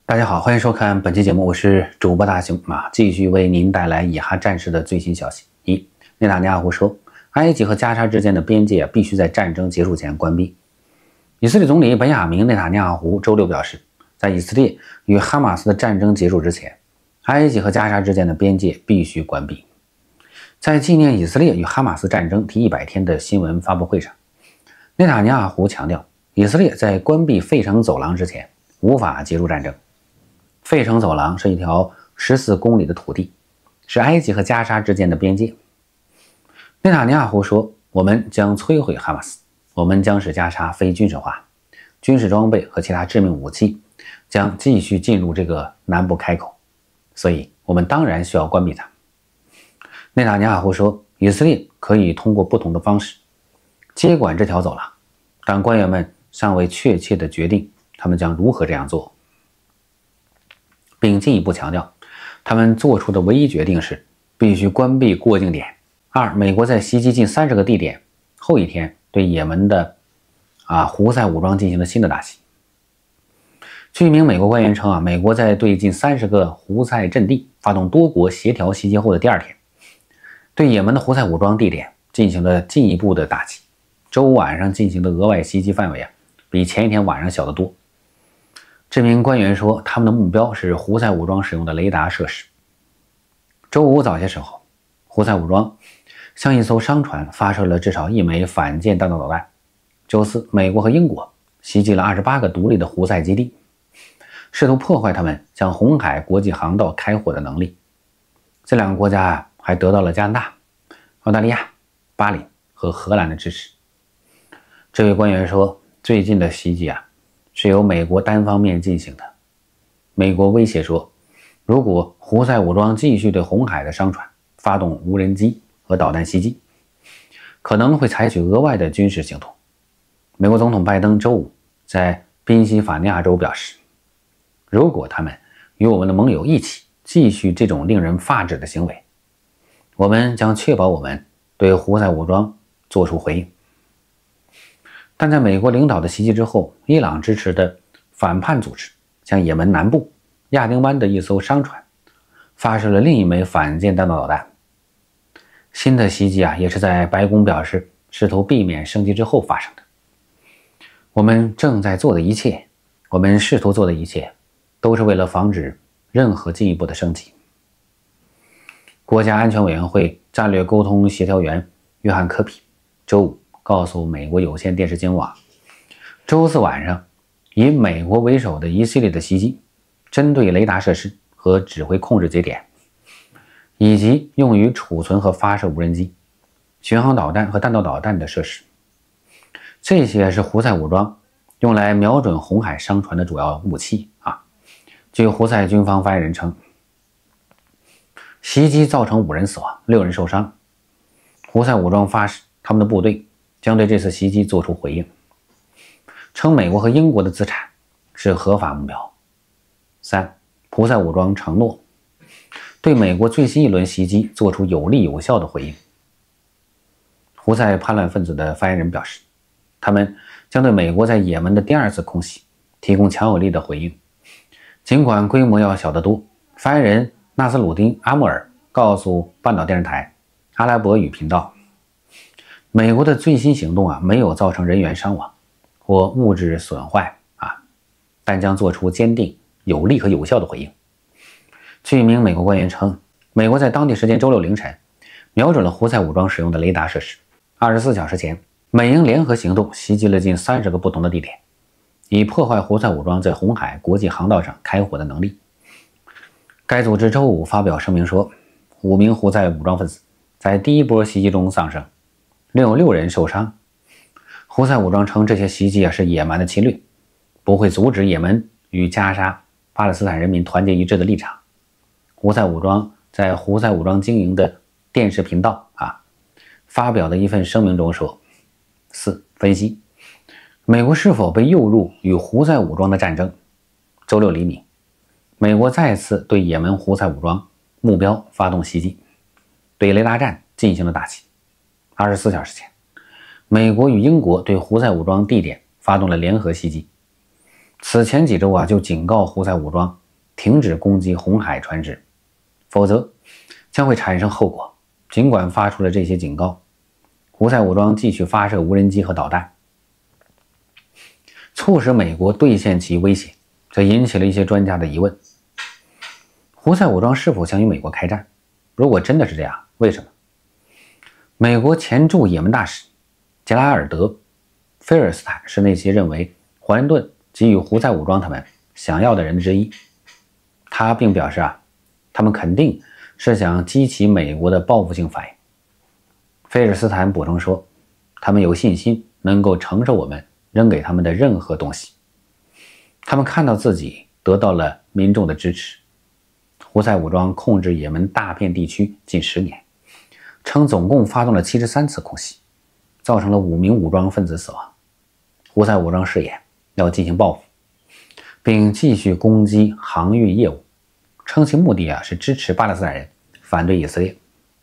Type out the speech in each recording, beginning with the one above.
大家好，欢迎收看本期节目，我是主播大雄继续为您带来以哈战事的最新消息。内塔尼亚胡说，埃及和加沙之间的边界必须在战争结束前关闭。以色列总理本雅明·内塔尼亚胡周六表示，在以色列与哈马斯的战争结束之前，埃及和加沙之间的边界必须关闭。在纪念以色列与哈马斯战争第100天的新闻发布会上，内塔尼亚胡强调，以色列在关闭费城走廊之前无法结束战争。费城走廊是一条14公里的土地，是埃及和加沙之间的边界。内塔尼亚胡说，我们将摧毁哈马斯，我们将使加沙非军事化，军事装备和其他致命武器将继续进入这个南部开口，所以我们当然需要关闭它。内塔尼亚胡说，以色列可以通过不同的方式接管这条走廊，但官员们尚未确切地决定他们将如何这样做，并进一步强调，他们做出的唯一决定是必须关闭过境点。美国在袭击近30个地点后一天对也门的胡塞武装进行了新的打击。据一名美国官员称美国在对近30个胡塞阵地发动多国协调袭击后的第2天，对也门的胡塞武装地点进行了进一步的打击。周五晚上进行的额外袭击范围比前一天晚上小得多。这名官员说，他们的目标是胡塞武装使用的雷达设施。周五早些时候，胡塞武装向一艘商船发射了至少1枚反舰弹道导弹。周四，美国和英国袭击了28个独立的胡塞基地，试图破坏他们向红海国际航道开火的能力。这2个国家还得到了加拿大、澳大利亚、巴林和荷兰的支持。这位官员说，最近的袭击是由美国单方面进行的。美国威胁说，如果胡塞武装继续对红海的商船发动无人机和导弹袭击，可能会采取额外的军事行动。美国总统拜登周五在宾夕法尼亚州表示，如果他们与我们的盟友一起继续这种令人发指的行为，我们将确保我们对胡塞武装做出回应。但在美国领导的袭击之后，伊朗支持的反叛组织向也门南部亚丁湾的一艘商船发射了另一枚反舰弹道导弹。新的袭击也是在白宫表示试图避免升级之后发生的。我们正在做的一切，我们试图做的一切，都是为了防止任何进一步的升级。国家安全委员会战略沟通协调员约翰科皮周五告诉美国有线电视新闻网，周四晚上以美国为首的一系列的袭击，针对雷达设施和指挥控制节点，以及用于储存和发射无人机、巡航导弹和弹道导弹的设施。这些是胡塞武装用来瞄准红海商船的主要武器据胡塞军方发言人称，袭击造成5人死亡，6人受伤。胡塞武装发誓，他们的部队将对这次袭击做出回应，称美国和英国的资产是合法目标。胡塞武装承诺对美国最新一轮袭击做出有力有效的回应。胡塞叛乱分子的发言人表示，他们将对美国在也门的第2次空袭提供强有力的回应，尽管规模要小得多。发言人纳斯鲁丁·阿穆尔告诉半岛电视台阿拉伯语频道，美国的最新行动没有造成人员伤亡或物质损坏但将做出坚定、有力和有效的回应。据一名美国官员称，美国在当地时间周六凌晨瞄准了胡塞武装使用的雷达设施。24小时前，美英联合行动袭击了近30个不同的地点，以破坏胡塞武装在红海国际航道上开火的能力。该组织周五发表声明说，5名胡塞武装分子在第一波袭击中丧生，另有6人受伤。胡塞武装称这些袭击是野蛮的侵略，不会阻止也门与加沙巴勒斯坦人民团结一致的立场。胡塞武装在胡塞武装经营的电视频道发表的一份声明中说，4分析美国是否被诱入与胡塞武装的战争。周六黎明，美国再次对也门胡塞武装目标发动袭击，对雷达站进行了打击。24小时前，美国与英国对胡塞武装地点发动了联合袭击。 此前几周就警告胡塞武装停止攻击红海船只，否则将会产生后果。尽管发出了这些警告，胡塞武装继续发射无人机和导弹，促使美国兑现其威胁，这引起了一些专家的疑问：胡塞武装是否想与美国开战？如果真的是这样，为什么？美国前驻也门大使杰拉尔德·菲尔斯坦是那些认为华盛顿给予胡塞武装他们想要的人之一。他并表示他们肯定是想激起美国的报复性反应。菲尔斯坦补充说，他们有信心能够承受我们扔给他们的任何东西。他们看到自己得到了民众的支持。胡塞武装控制也门大片地区近10年，称总共发动了73次空袭，造成了5名武装分子死亡。胡塞武装誓言要进行报复，并继续攻击航运业务，称其目的是支持巴勒斯坦人，反对以色列。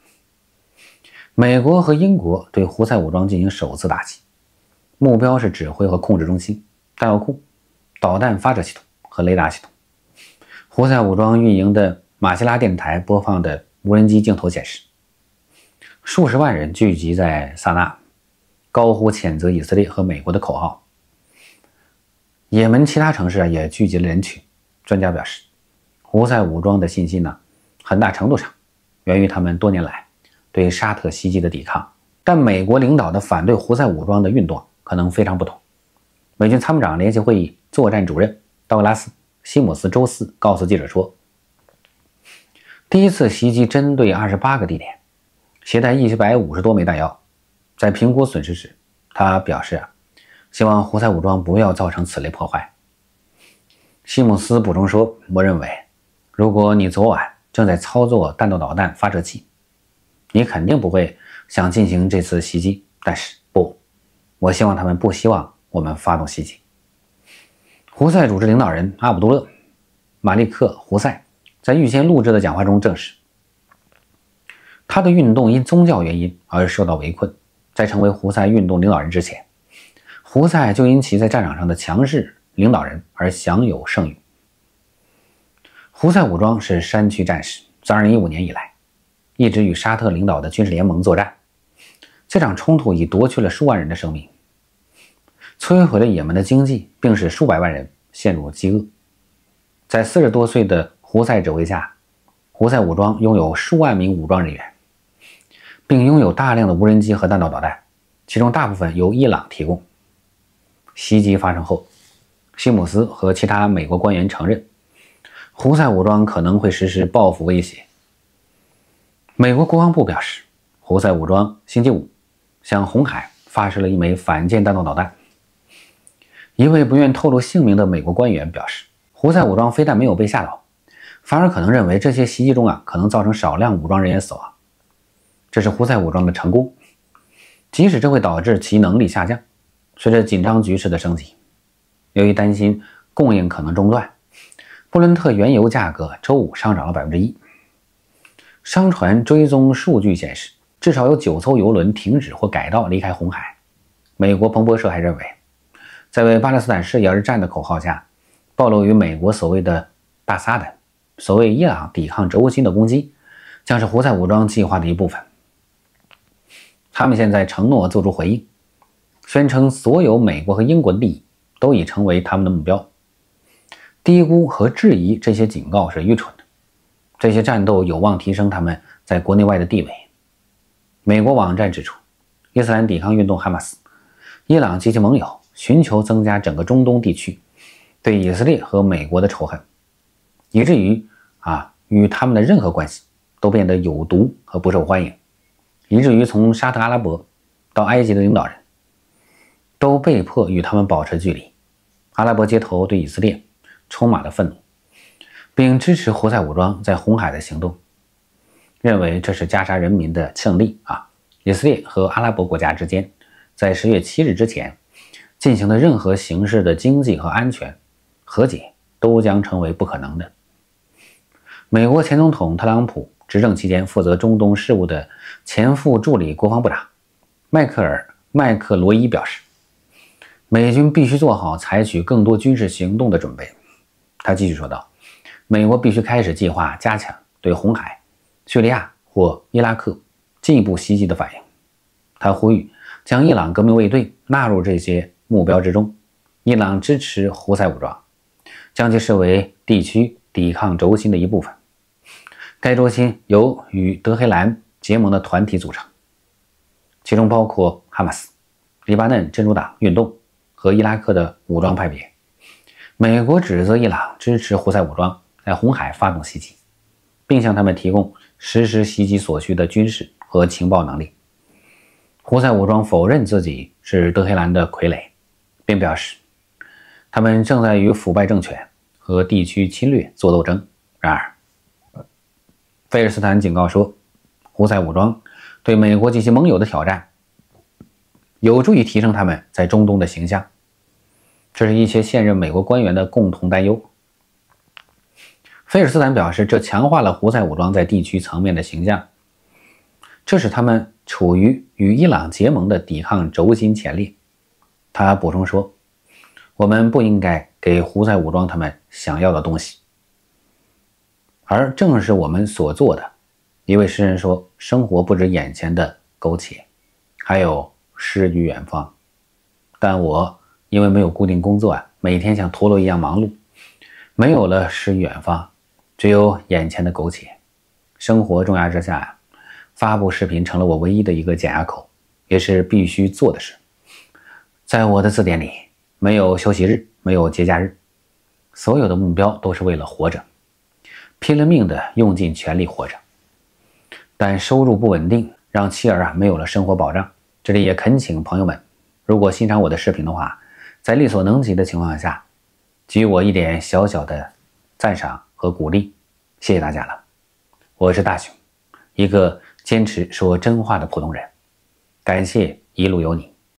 美国和英国对胡塞武装进行首次打击，目标是指挥和控制中心、弹药库、导弹发射系统和雷达系统。胡塞武装运营的马希拉电台播放的无人机镜头显示，数十万人聚集在萨那，高呼谴责以色列和美国的口号。也门其他城市也聚集了人群。专家表示，胡塞武装的信心很大程度上源于他们多年来对沙特袭击的抵抗。但美国领导的反对胡塞武装的运动可能非常不同。美军参谋长联席会议作战主任道格拉斯·西姆斯周四告诉记者说，第一次袭击针对28个地点，携带150多枚弹药。在评估损失时，他表示希望胡塞武装不要造成此类破坏。西姆斯补充说，我认为如果你昨晚正在操作弹道导弹发射器，你肯定不会想进行这次袭击。但是我希望他们不希望我们发动袭击。胡塞组织领导人阿卜杜勒·马利克·胡塞在预先录制的讲话中证实，他的运动因宗教原因而受到围困。在成为胡塞运动领导人之前，胡塞就因其在战场上的强势领导人而享有盛誉。胡塞武装是山区战士，自2015年以来一直与沙特领导的军事联盟作战。这场冲突已夺去了数万人的生命，摧毁了也门的经济，并使数百万人陷入饥饿。在40多岁的胡塞指挥下，胡塞武装拥有数万名武装人员，并拥有大量的无人机和弹道导弹，其中大部分由伊朗提供。袭击发生后，西姆斯和其他美国官员承认，胡塞武装可能会实施报复威胁。美国国防部表示，胡塞武装星期五向红海发射了1枚反舰弹道导弹。一位不愿透露姓名的美国官员表示，胡塞武装非但没有被吓倒，反而可能认为这些袭击中可能造成少量武装人员死亡。这是胡塞武装的成功，即使这会导致其能力下降。随着紧张局势的升级，由于担心供应可能中断，布伦特原油价格周五上涨了 1%。 商船追踪数据显示，至少有9艘油轮停止或改道离开红海。美国彭博社还认为，在为巴勒斯坦事业而战的口号下，暴露于美国所谓的大撒的所谓伊朗抵抗轴心的攻击将是胡塞武装计划的一部分。他们现在承诺做出回应，宣称所有美国和英国的利益都已成为他们的目标。低估和质疑这些警告是愚蠢的，这些战斗有望提升他们在国内外的地位。美国网站指出，伊斯兰抵抗运动哈马斯、伊朗及其盟友寻求增加整个中东地区对以色列和美国的仇恨，以至于与他们的任何关系都变得有毒和不受欢迎，以至于从沙特阿拉伯到埃及的领导人都被迫与他们保持距离。阿拉伯街头对以色列充满了愤怒，并支持胡塞武装在红海的行动，认为这是加沙人民的胜利。以色列和阿拉伯国家之间在10月7日之前进行的任何形式的经济和安全和解都将成为不可能的。美国前总统特朗普执政期间负责中东事务的前副助理国防部长麦克罗伊表示， 美军必须做好采取更多军事行动的准备。他继续说道，美国必须开始计划加强对红海、叙利亚或伊拉克进一步袭击的反应。他呼吁将伊朗革命卫队纳入这些目标之中。伊朗支持胡塞武装，将其视为地区抵抗轴心的一部分。该轴心由与德黑兰结盟的团体组成，其中包括哈马斯、黎巴嫩真主党运动和伊拉克的武装派别。美国指责伊朗支持胡塞武装在红海发动袭击，并向他们提供实施袭击所需的军事和情报能力。胡塞武装否认自己是德黑兰的傀儡，并表示他们正在与腐败政权和地区侵略作斗争。然而，菲尔斯坦警告说，胡塞武装对美国及其盟友的挑战有助于提升他们在中东的形象，这是一些现任美国官员的共同担忧。菲尔斯坦表示，这强化了胡塞武装在地区层面的形象，这使他们处于与伊朗结盟的抵抗轴心前列。他补充说，我们不应该给胡塞武装他们想要的东西，而正是我们所做的。一位诗人说，生活不止眼前的苟且，还有诗与远方。但我因为没有固定工作每天像陀螺一样忙碌，没有了诗与远方，只有眼前的苟且。生活重压之下发布视频成了我唯一的一个减压口，也是必须做的事。在我的字典里，没有休息日，没有节假日，所有的目标都是为了活着，拼了命的用尽全力活着。但收入不稳定，让妻儿没有了生活保障。这里也恳请朋友们，如果欣赏我的视频的话，在力所能及的情况下，给予我一点小小的赞赏和鼓励，谢谢大家了。我是大雄，一个坚持说真话的普通人。感谢一路有你。